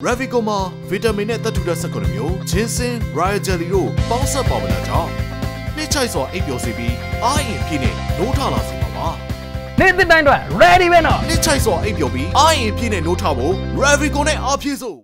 Ravicoma vitamin နဲ့သတ္တုဓာတ်19မျိုး ginseng, royal jelly တို့ပေါင်းစပ်ပါဝင်တာကြောင့်နှိမ့်ချိုက်စွာအိပ်ပျော်စေပြီးအားအင်ပြည့်နဲ့နိုးထလာစေမှာပါ။နေ့တစ်တိုင်းတော့ ready ပဲနော်။နှိမ့်ချိုက်စွာအိပ်ပျော်ပြီးအားအင်ပြည့်နဲ့နိုးထဖို့ Ravico နဲ့အားဖြည့်စို့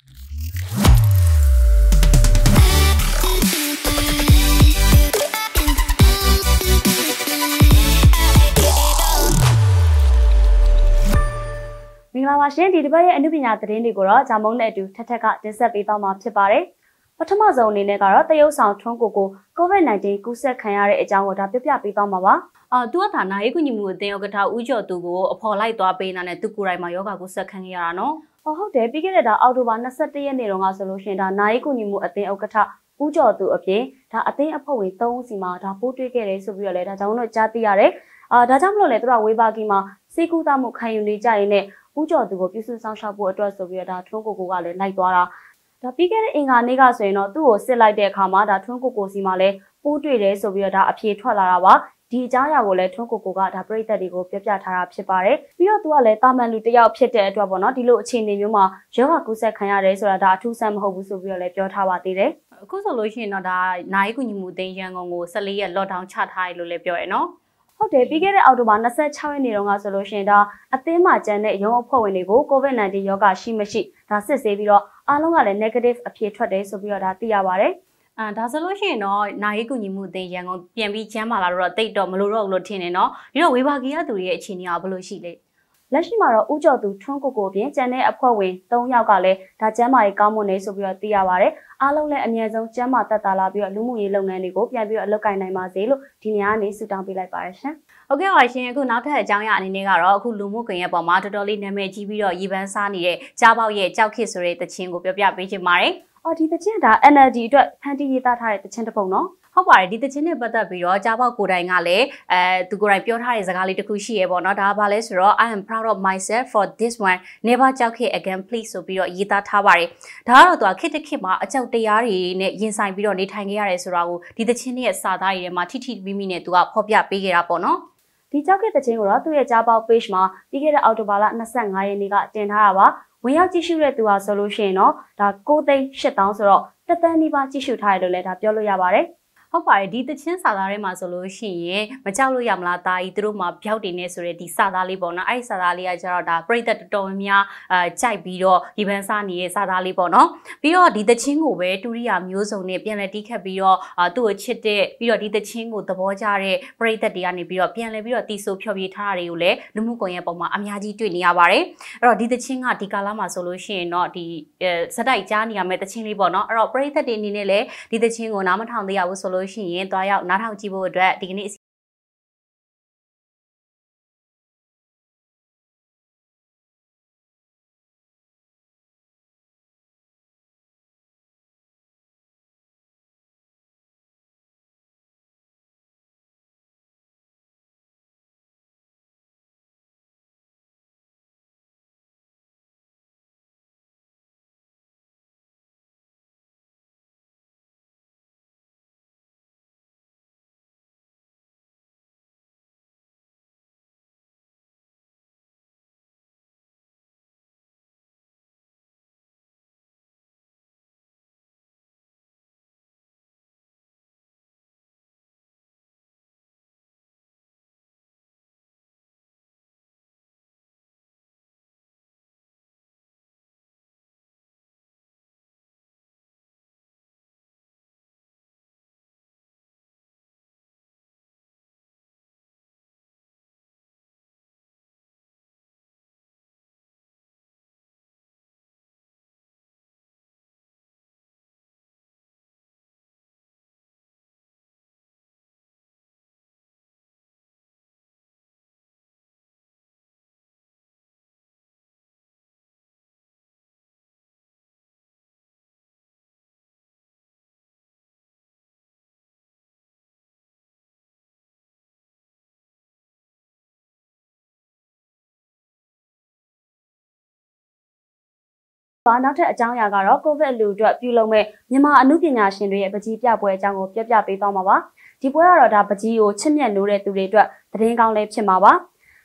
မင်္ဂလာပါရှင်ဒီတစ်ပတ်ရဲ့အနုပညာသတင်းတွေကိုတော့ဂျာမုံနဲ့အတူထက်ထက်ကတင်ဆက်ပေးသွားမှာဖြစ်ပါတယ်ပထမဆုံးအနေနဲ့ကတော့တရုတ်ဆောင်ထွန်းကို COVID-19 ကူးစက်ခံရတဲ့အကြောင်းကိုဒါပြပြပေးသွားမှာပါသူကဒါနာရေးကူညီမှုအသင်းဥက္ကဋ္ဌဦးကျော်သူကိုအဖော်လိုက်သွားပေးနေတာနဲ့သူကိုယ်တိုင်မှာယောဂကူးစက်ခံရတာနော်ဟုတ်တယ်ပြီးခဲ့တဲ့ဒါအောက်တိုဘာ21ရက်နေ့တုန်းကဆိုလို့ရှိရင်ဒါနာရေးကူညီမှုအသင်းဥက္ကဋ္ဌဦးကျော်သူအပြင်ဒါအသင်းအဖွဲ့ဝင်3ဦးစီမှာဒါပိုးတွေ့ခဲ့တယ်ဆိုပြီးတော့လည်းဒါကြောင့်တို့ကြားသိရတယ်ဒါကြောင့်မလို့လေသူကဝေဘာကီမှာစေကူတာမှုခံယူနေကြရင်နဲ့ဦးကျော်သူကိုပြုစုဆောင်ရှောက်ဖို့အတွက်ဆိုပြီးတော့ဒါထွန်းကိုကလည်းလိုက်သွားတာဒါပြီးခဲ့တဲ့အင်္ဂါနေ့ကဆိုရင်တော့သူ့ကိုစစ်လိုက်တဲ့အခါမှာဒါထွန်းကိုစီမှာလည်းပိုးတွေ့တယ်ဆိုပြီးတော့ဒါအဖြေထွက်လာတာပါဒီအကြောင်းအရာကိုလည်းထွန်းကိုကဒါပရိသတ်တွေကိုပြပြထားတာဖြစ်ပါတယ်ပြီးတော့သူကလည်းတာမန်လူတစ်ယောက်ဖြစ်တဲ့အတွက်ပေါ့နော်ဒီလိုအခြေအနေမျိုးမှာယောဂကူးစက်ခံရတယ်ဆိုတာဒါအထူးဆန်းမဟုတ်ဘူးဆိုပြီးတော့လည်းပြောထားပါသေးတယ်အခုဆိုလို့ရှိရင်တော့ဒါနိုင်ကူညီမှုအသင်းရန်ကုန်ကို14ရက် lockdown ချထားရလို့လည်းပြောရနော်ဟုတ်တယ်ပြီးခဲ့တဲ့အောက်တိုဘာ26ရက်နေ့တုန်းကဆိုလို့ရှိရင်ဒါအသင်းမှာကျန်တဲ့ရုံးအဖွဲ့ဝင်တွေကို COVID-19 ရောဂါရှိမရှိဒါစစ်ဆေးပြီးတော့အားလုံးကလည်း negative အဖြေထွက်တယ်ဆိုပြီးတော့ဒါသိရပါတယ်ဒါဆိုလို့ရှိရင်တော့နိုင်ကူညီမှုအသင်းရန်ကုန်ပြန်ပြီးကျန်းမာလာတော့တိတ်တော့မလို့တော့လို့ထင်နေနော်ဒီတော့ဝေဘာကီရသူတွေရဲ့အခြေအနေကဘယ်လိုရှိလဲလက်ရှိမှာတော့ဦးကျော်သူထွန်းကိုပြင်ကျန်တဲ့အဖွဲ့ဝင်3ယောက်ကလည်းဒါကျန်းမာရေးကောင်းမွန်နေဆိုပြီးတော့သိရပါတယ်အားလုံးလည်းအမြဲဆုံးကျန်းမာသက်သာလာပြီးတော့လူမှုရေးလုပ်ငန်းတွေကိုပြန်ပြီးတော့အလုပ်ကိုင်နိုင်ပါစေလို့ဒီနေ့ကနေဆုတောင်းပေးလိုက်ပါတယ်ရှင်ဟုတ်ကဲ့ပါရှင်အခုနောက်ထပ်အကြောင်းအရာအနေနဲ့ကတော့အခုလူမှုကွန်ရက်ပေါ်မှာတော်တော်လေးနာမည်ကြီးပြီးတော့ရေပန်းစားနေတဲ့ကြားပေါက်ရဲ့ကြောက်ခစ်ဆိုတဲ့တခြင်းကိုပြောပြပေးချင်ပါတယ်ဒီတခြင်းဒါ energy အတွက်ဖန်တီးရေးသားထားတဲ့တခြင်းတစ်ပုံနော်ဟုတ်ပါတယ်ဒီတခြင်းနဲ့ပတ်သက်ပြီးတော့ကြားပေါက်ကိုယ်တိုင်ကလည်းသူကိုယ်တိုင်ပြောထားတဲ့စကားလေးတစ်ခုရှိရဲပေါ့နော်ဒါကဘာလဲဆိုတော့ I am proud of myself for this one never ကြောက်ခစ် again please ဆိုပြီးတော့ရေးသားထားပါတယ်ဒါကတော့သူကခစ်တစ်ခစ်မှာအကြောက်တရားတွေနဲ့ရင်ဆိုင်ပြီးတော့နေထိုင်ခဲ့ရတယ်ဆိုတာကိုဒီတခြင်းရဲ့စာသားတွေထဲမှာထိထိမိမိနဲ့သူကဖော်ပြပေးခဲ့တာပေါ့နော်ဒီကြောက်ခစ်တခြင်းကိုတော့သူ့ရဲ့ကြားပေါက် page မှာပြီးခဲ့တဲ့အောက်တိုဘာလ25ရက်နေ့ကတင်ထားတာပါဝင်ရောက်ကြည့်ရှုတဲ့သူဟာဆိုလို့ရှိရင်တော့ဒါ9,800,000ဆိုတော့1,000,000နီးပါးကြည့်ရှုထားတယ်လို့လည်းဒါပြောလို့ရပါတယ်ဟုတ်ပါတယ်ဒီတချင်းစာသားထဲမှာဆိုလို့ရှိရင်မကြောက်လို့ရမလားတာကြီးသူတို့မှာဗျောက်တင်နေဆိုတဲ့ဒီစာသားလေးပေါ့နော်အဲ့ဒီစာသားလေးကကျတော့ဒါပရိသတ်တော်တော်များကြိုက်ပြီးတော့ဒီပန်းစားနေတဲ့စာသားလေးပေါ့နော်ပြီးတော့ဒီတချင်းကိုပဲတူရိယာမျိုးစုံနဲ့ပြန်လဲတီးခတ်ပြီးတော့သူ့ကိုချစ်တဲ့ပြီးတော့ဒီတချင်းကိုသဘောကျတဲ့ပရိသတ်တွေကနေပြီးတော့ပြန်လဲပြီးတော့တီးဆိုဖျော်ဖြေထားတာတွေကိုလည်းလူမှုကွန်ရက်ပေါ်မှာအများကြီးတွေ့နေရပါတယ်အဲ့တော့ဒီတချင်းကဒီကာလမှာဆိုလို့ရှိရင်တော့ဒီဇက်တိုက်ကြားနေရမယ့်တချင်းလေးပေါ့နော်အဲ့တော့ပရိသတ်တွေအနေနဲ့လည်းဒီတချင်းကိုနားမထောင်သေးရဘူးဆိုလို့ရှိရင်တွားရောက်နားထောင်ကြည့်ဖို့အတွက်ဒီကနေ့နောက်ထပ်အကြောင်းအရာကတော့ COVID လူအတွက်ပြုလုပ်မဲ့မြန်မာအမှုပညာရှင်တွေရဲ့ပကြီးပြပွဲအကြောင်းကိုပြပြပေးသွားမှာပါဒီပွဲကတော့ဒါပကြီးကိုချစ်မြတ်လို့တဲ့သူတွေအတွက်သတင်းကောင်းလေးဖြစ်မှာပါ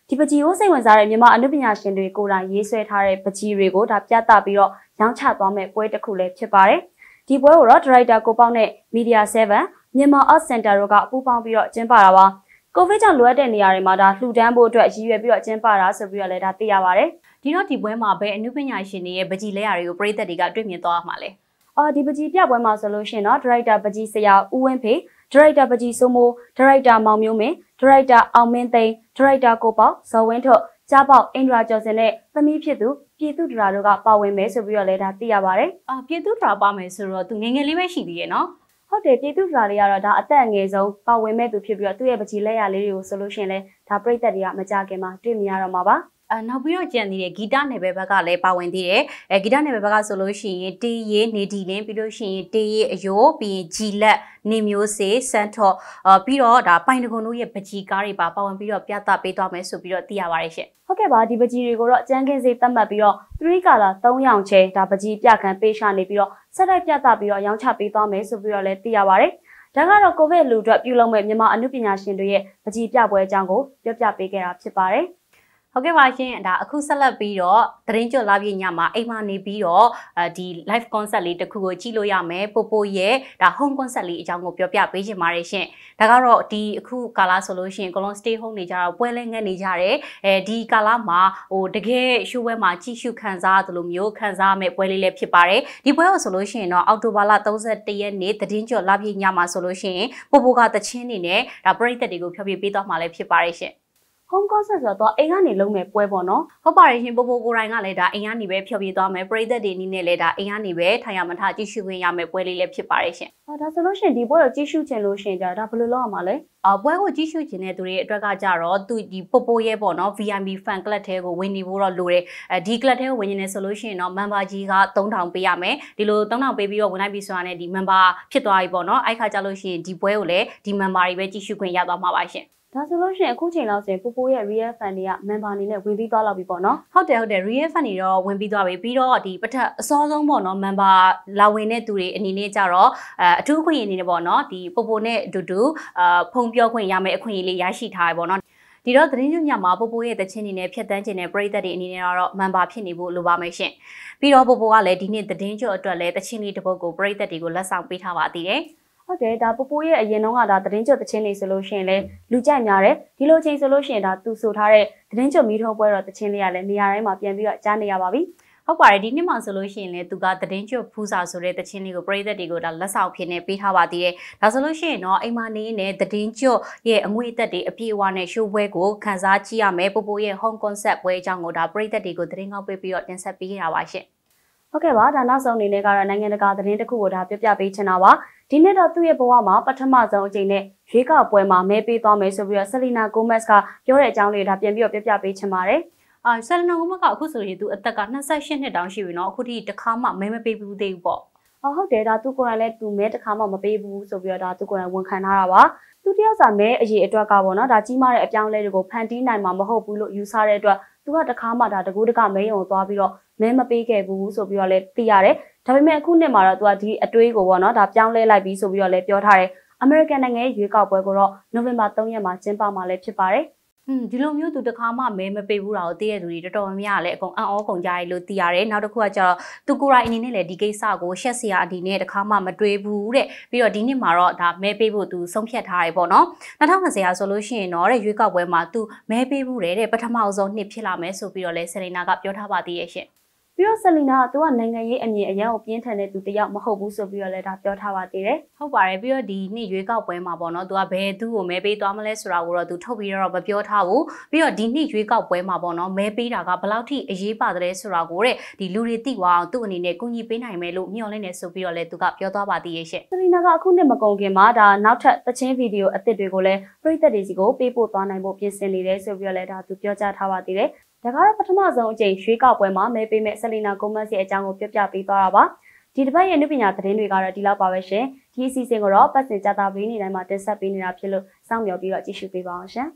ဒီပကြီးကိုစိတ်ဝင်စားတဲ့မြန်မာအနုပညာရှင်တွေကိုယ်တိုင်ရေးဆွဲထားတဲ့ပကြီးတွေကိုဒါပြသပြီးတော့ရောင်းချသွားမဲ့ပွဲတစ်ခုလည်းဖြစ်ပါတယ်ဒီပွဲကိုတော့ဒါရိုက်တာကိုပေါက်နဲ့ Media 7မြန်မာ Art Center တို့ကပူးပေါင်းပြီးတော့ကျင်းပတာပါကိုဗစ်ကြောင့်လိုအပ်တဲ့နေရာတွေမှာဒါလှူဒန်းဖို့အတွက်ရည်ရွယ်ပြီးတော့ကျင်းပတာဆိုပြီးတော့လည်းဒါသိရပါတယ်ဒီတော့ဒီပွဲမှာပဲအနုပညာရှင်တွေရဲ့ပကြီးလဲရာတွေကိုပြည်သက်တွေကတွေ့မြင်သွားမှာလဲဒီပကြီးပြပွဲမှာဆိုလို့ရှိရင်တော့ဒါရိုက်တာပကြီးဆရာဦးဝင်းဖေဒါရိုက်တာပကြီးစိုးမိုးဒါရိုက်တာမောင်မျိုးမင်းဒါရိုက်တာအောင်မင်းသိန်းဒါရိုက်တာကိုပေါက်ဇော်ဝင်းထွတ်ကြားပေါက်အင်ဒရာကျော်စင်နဲ့သမီးဖြစ်သူပြည်သူဒရာတို့ကပါဝင်မယ်ဆိုပြီးတော့လည်းဒါသိရပါတယ်ပြည်သူဒရာပါမယ်ဆိုတော့သူငယ်ငယ်လေးပဲရှိသေးရဲ့နော်ဟုတ်တယ်ပြည်သူဒရာလေးကတော့ဒါအသက်အငယ်ဆုံးပါဝင်မဲ့သူဖြစ်ပြီးတော့သူ့ရဲ့ပကြီးလက်ရလေးတွေကိုဆိုလို့ရှိရင်လည်းဒါပြည်သက်တွေကမကြခင်မှာတွေ့မြင်ရတော့မှာပါနောက်ပြီးတော့ကြံနေတဲ့ဂီတနယ်ပယ်ဘက်ကလည်းပါဝင်သေးတယ်ဂီတနယ်ပယ်ဘက်ကဆိုလို့ရှိရင်တေးရေးနေဒီလင်းပြီးလို့ရှိရင်တေးရေးအယိုးပြီးရင်ဂျီလက်နေမျိုးစေးစန်ထော့ပြီးတော့ဒါပိုင်တကွန်တို့ရဲ့ပကြီးကားတွေပါဝင်ပြီးတော့ပြသပေးသွားမယ်ဆိုပြီးတော့သိရပါတယ်ရှင်ဟုတ်ကဲ့ပါဒီပကြီးတွေကိုတော့အကျန်းကင်းစေးသတ်မှတ်ပြီးတော့3 color 3ရောင်ချဲဒါပကြီးပြခံပေးရှာနေပြီးတော့ဆက်တိုက်ပြသပြီးတော့ရောင်းချပေးသွားမယ်ဆိုပြီးတော့လည်းသိရပါတယ်ဒါကတော့ကိုဗစ်လူအတွက်ပြုလုပ်မဲ့မြန်မာအနုပညာရှင်တွေရဲ့ပကြီးပြပွဲအကြောင်းကိုပြောပြပေးခဲ့တာဖြစ်ပါတယ်ဟုတ်ကဲ့ပါရှင်ဒါအခုဆက်လက်ပြီးတော့သတင်းကြွလာပြည့်ညမှာအိမ်မှာနေပြီးတော့ဒီ live concert လေးတစ်ခုကိုကြည့်လို့ရမယ်ပိုပိုရဲ့ဒါ home concert လေးအကြောင်းကိုပြောပြပေးချင်ပါတယ်ရှင်ဒါကတော့ဒီအခုကာလဆိုလို့ရှိရင်အကုန်လုံး stay home နေကြတော့ပွဲလဲငတ်နေကြတယ်ဒီကာလမှာတကယ် show ပွဲမှာကြည့်ရှုခံစားရတယ်လို့မျိုးခံစားရမယ့်ပွဲလေးလည်းဖြစ်ပါတယ်ဒီပွဲကိုဆိုလို့ရှိရင်တော့အောက်တိုဘာလ31ရက်နေ့သတင်းကြွလာပြည့်ညမှာဆိုလို့ရှိရင်ပိုပိုကတချင်းနေနဲ့ဒါပရိသတ်တွေကိုဖျော်ဖြေပေးသွားမှာလည်းဖြစ်ပါတယ်ရှင် home concert ဆိုတော့အိမ်ကနေလုံးမဲ့ပွဲပေါ့နော်ဟုတ်ပါတယ်ရှင်ပိုပိုကိုယ်တိုင်ကလည်းဒါအိမ်ကနေပဲဖျော်ဖြေသွားမယ်ပရိသတ်တွေအနေနဲ့လည်းဒါအိမ်ကနေပဲထိုင်ရမထကြည့်ရှုခွင့်ရမယ်ပွဲလေးလည်းဖြစ်ပါတယ်ရှင်ဒါဆိုလို့ရှိရင်ဒီပွဲကိုကြည့်ရှုချင်လို့ရှိရင်ဒါဘယ်လိုလုပ်ရမှာလဲပွဲကိုကြည့်ရှုချင်တဲ့သူတွေအတွက်ကကြတော့သူဒီပိုပိုရဲ့ပေါ့နော် VIP fan club ထဲကိုဝင်နေဖို့တော့လိုတယ်ဒီ club ထဲကိုဝင်နေတယ်ဆိုလို့ရှိရင်တော့ member ကြီးက3000ပေးရမယ်ဒီလို3000ပေးပြီးတော့ဝင်လိုက်ပြီဆိုတာနဲ့ဒီ member ဖြစ်သွားပြီပေါ့နော်အဲ့ခါကြလို့ရှိရင်ဒီပွဲကိုလည်းဒီ member တွေပဲကြည့်ရှုခွင့်ရသွားမှာပါရှင်ဒါဆိုလို့ရှိရင်အခုချိန်လောက်ဆိုရင်ပိုပိုရဲ့ real fan တွေက member အနေနဲ့ဝင်ပြီးသွားလောက်ပြီပေါ့နော်ဟုတ်တယ် real fan တွေတော့ဝင်ပြီးသွားပြီပြီးတော့ဒီပထမအစောဆုံးပေါ့နော် member လာဝင်တဲ့သူတွေအနေနဲ့ကြတော့အထူးအခွင့်အရေးအနေနဲ့ပေါ့နော်ဒီပိုပိုနဲ့အတူတူဖုံပြောခွင့်ရမယ်အခွင့်အရေးလေးရရှိထားရပေါ့နော်ဒီတော့သတင်းညမှာပိုပိုရဲ့တခြင်းအနေနဲ့ဖြတ်တန်းခြင်းနဲ့ပရိသတ်တွေအနေနဲ့တော့ member ဖြစ်နေဖို့လိုပါမယ်ရှင်ပြီးတော့ပိုပိုကလည်းဒီနေ့သတင်းကြွအတွက်လည်းတခြင်းလေးတစ်ပုဒ်ကိုပရိသတ်တွေကိုလက်ဆောင်ပေးထားပါသေးတယ်ဟုတ်တယ်ဒါပိုပိုရဲ့အရင်တုန်းကဒါသတင်းကြွတခြင်းလေးဆိုလို့ရှိရင်လည်းလူကြိုက်များတယ်ဒီလိုချိန်ဆိုလို့ရှိရင်ဒါသူဆိုထားတဲ့သတင်းကြွမီးထုံးပွဲတော့တခြင်းလေးကလည်းနေရာတိုင်းမှာပြန်ပြီးတော့ကြားနေရပါပြီဟုတ်ပါတယ်ဒီနေ့မှဆိုလို့ရှိရင်လည်းသူကသတင်းကြွဖူးစာဆိုတဲ့တခြင်းလေးကိုပရိသတ်တွေကိုဒါလက်ဆောင်ဖြစ်နေပေးထားပါသေးတယ်ဒါဆိုလို့ရှိရင်တော့အိမ်မနေနဲ့သတင်းကြွရဲ့အငွေအသက်တွေအပြည့်အဝနဲ့ရှိုးပွဲကိုခန်းစားကြည့်ရမယ်ပိုပိုရဲ့ home concert ပွဲအကြောင်းကိုဒါပရိသတ်တွေကိုသတင်းကောက်ပေးပြီးတော့တင်ဆက်ပေးခဲ့တာပါရှင်ဟုတ်ကဲ့ပါဒါနောက်ဆုံးအနေနဲ့ကတော့နိုင်ငံတကာသတင်းတစ်ခုကိုဒါပြပြပေးချင်တာပါဒီနေ့တော့သူ့ရဲ့ဘဝမှာပထမဆုံးအကြိမ်နဲ့ရွေးကောက်ပွဲမှာမဲပေးသွားမယ်ဆိုပြီးတော့ဆယ်လီနာဂိုမက်စ်ကပြောတဲ့အကြောင်းလေးဒါပြန်ပြီးတော့ပြပြပေးချင်ပါတယ်ဆယ်လီနာဂိုမက်ကအခုဆိုရင်သူအသက်က28နှစ်တောင်ရှိပြီเนาะအခုထိတစ်ခါမှမဲမပေးဘူးသေးဘူးပေါ့ဟုတ်တယ်ဒါသူကိုယ်တိုင်လည်းသူမဲတစ်ခါမှမပေးဘူးဆိုပြီးတော့ဒါသူကိုယ်တိုင်ဝန်ခံထားတာပါသူတယောက်စာမဲအရေးအတွက်ကပေါ့နော်ဒါကြီးမားတဲ့အပြောင်းအလဲတွေကိုဖန်တီးနိုင်မှာမဟုတ်ဘူးလို့ယူဆတဲ့အတွက်သူကတစ်ခါမှဒါတကူးတကမဲရုံသွားပြီးတော့မဲမပေးခဲ့ဘူးဆိုပြီးတော့လည်းသိရတယ်ဒါပေမဲ့အခုနှစ်မှာတော့သူကဒီအတွေးကိုပေါ့နော်ဒါပြောင်းလဲလိုက်ပြီးဆိုပြီးတော့လည်းပြောထားတယ်အမေရိကန်နိုင်ငံရဲ့ရွေးကောက်ပွဲကိုတော့နိုဝင်ဘာ3ရက်မှာကျင်းပမှာလည်းဖြစ်ပါတယ်ဒီလိုမျိုးသူတခါမှမဲမပေးဘူးတာကိုသိရတဲ့သူတွေတော်တော်များများလည်းအကုန်အံ့ဩကုန်ကြရလို့သိရတယ်နောက်တစ်ခုကကျတော့သူကိုယ်တိုင်အနေနဲ့လည်းဒီကိစ္စကိုရှက်စရာအနေနဲ့တခါမှမတွေးဘူးတဲ့ပြီးတော့ဒီနှစ်မှာတော့ဒါမဲပေးဖို့သူဆုံးဖြတ်ထားတယ်ပေါ့နော်2020ရာဆိုလို့ရှိရင်တော့တဲ့ရွေးကောက်ပွဲမှာသူမဲပေးဘူးတဲ့ပထမဆုံးနှစ်ဖြစ်လာမယ်ဆိုပြီးတော့လဲဆယ်လီနာကပြောထားပါသေးရဲ့ရှင်ပြီးတော့ဆယ်လီနာကသူကနိုင်ငံရေးအမြင်အရန်ကိုပြင်းထန်တဲ့သူတယောက်မဟုတ်ဘူးဆိုပြီးတော့လည်းဒါပြောထားပါသေးတယ်ဟုတ်ပါတယ်ပြီးတော့ဒီနှစ်ရွေးကောက်ပွဲမှာပေါ့နော်သူကဘယ်သူ့ကိုမဲပေးသွားမလဲဆိုတာကိုတော့သူထုတ်ပြီးတော့မပြောထားဘူးပြီးတော့ဒီနှစ်ရွေးကောက်ပွဲမှာပေါ့နော်မဲပေးတာကဘယ်လောက်ထိအရေးပါတယ်ဆိုတာကိုတဲ့ဒီလူတွေသိသွားအောင်သူ့အနေနဲ့ကူညီပေးနိုင်မယ်လို့မျှော်လင့်နေဆိုပြီးတော့လည်းသူကပြောသွားပါသေးရဲ့ရှင့်ဆယ်လီနာကအခုနှစ်မကုန်ခင်မှာဒါနောက်ထပ်သချင်းဗီဒီယိုအသစ်တွေကိုလည်းပရိသတ်တွေစီကိုပေးပို့သွားနိုင်ဖို့ပြင်ဆင်နေတယ်ဆိုပြီးတော့လည်းဒါသူပြောကြားထားပါသေးတယ်ဒါကတော့ပထမဆုံးအကြိမ်ရွေးကောက်ပွဲမှာမဲပေးမဲ့ဆယ်လီနာဂိုမက်စ်ရဲ့အကြောင်းကိုပြပြပေးသွားတာပါဒီတစ်ပတ်ရဲ့နုပညာသတင်းတွေကတော့ဒီလောက်ပါပဲရှင်ဒီအစီအစဉ်ကိုတော့ပတ်စင်ကြာတာပေးနေတိုင်းမှာတင်ဆက်ပေးနေတာဖြစ်လို့စောင့်မျှော်ပြီးတော့ကြည့်ရှုပေးပါအောင်ရှင်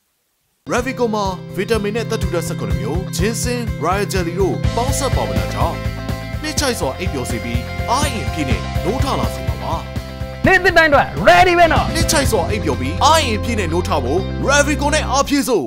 Ravico မှာဗီတာမင်နဲ့သတ္တုဓာတ်19မျိုးဂျင်းစင် Royal Jelly တို့ပေါင်းစပ်ပါဝင်တာကြောင့်နှိမ့်ချိုက်စွာအိပ်ပျော်စေပြီးအားအင်ပြည့်နဲ့နိုးထလာစေပါပါနေ့သစ်တိုင်းတော့ ready ပဲနော်နှိမ့်ချိုက်စွာအိပ်ပျော်ပြီးအားအင်ပြည့်နဲ့နိုးထဖို့ Ravico နဲ့အားပြည့်စို့